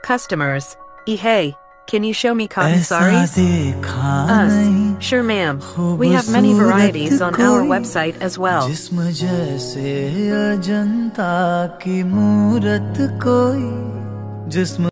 customers. Hey, can you show me cotton sarees? Us. Sure, ma'am. We have many varieties on our website as well. जिस्म जैसे अजंता की मूरत कोई जिस्म